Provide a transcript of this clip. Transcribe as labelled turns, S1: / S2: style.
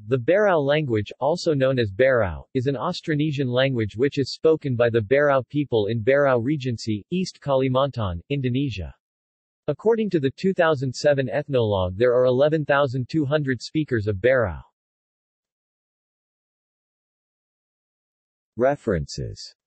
S1: The Berau language, also known as Berau, is an Austronesian language which is spoken by the Berau people in Berau Regency, East Kalimantan, Indonesia. According to the 2007 Ethnologue, there are 11,200 speakers of Berau. References